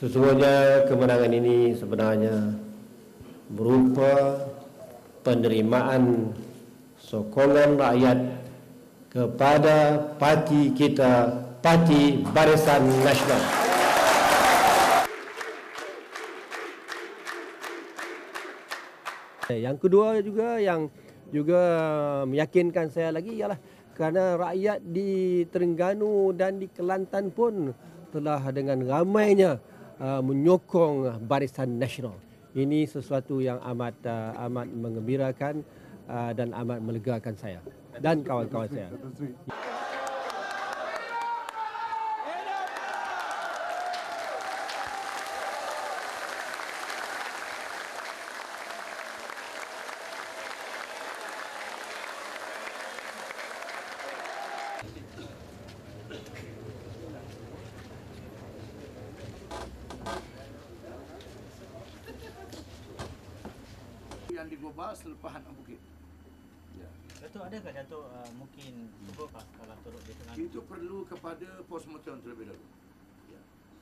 Sesungguhnya kemenangan ini sebenarnya berupa penerimaan sokongan rakyat kepada parti kita, Parti Barisan Nasional. Yang kedua juga yang meyakinkan saya lagi ialah kerana rakyat di Terengganu dan di Kelantan pun telah dengan ramainya menyokong Barisan Nasional. Ini sesuatu yang amat menggembirakan dan amat melegakan saya dan kawan-kawan saya. Yang digubah selepas anak bukit. Ya. Datuk, adakah Datuk mungkin cukupkah kalau turut di tengah? Itu perlu kepada postmortem terlebih dahulu. Ya.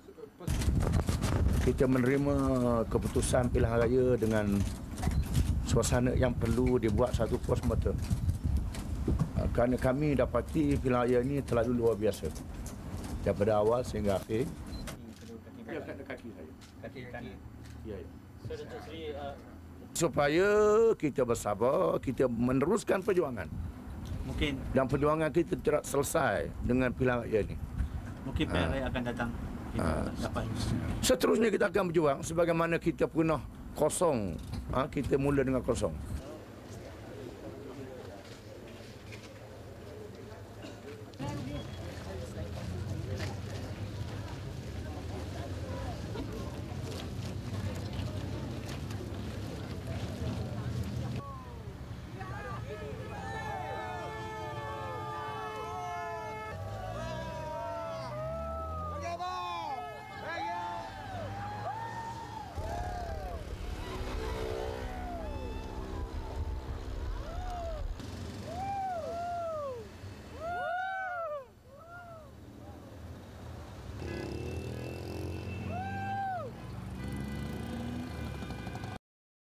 Kita menerima keputusan pilihan raya dengan suasana yang perlu dibuat satu postmortem. Kerana kami dapati pilihan raya ini terlalu luar biasa. Daripada awal sehingga akhir. Ya, kaki saya. Kaki kanan. Ya, ya. So, Datuk Seri, supaya kita bersabar, kita meneruskan perjuangan. mungkin Dan perjuangan kita tidak selesai dengan pilihan raya ini. mungkin pilihan raya akan datang. Kita dapat. Seterusnya kita akan berjuang sebagaimana kita pernah kosong. Kita mula dengan kosong.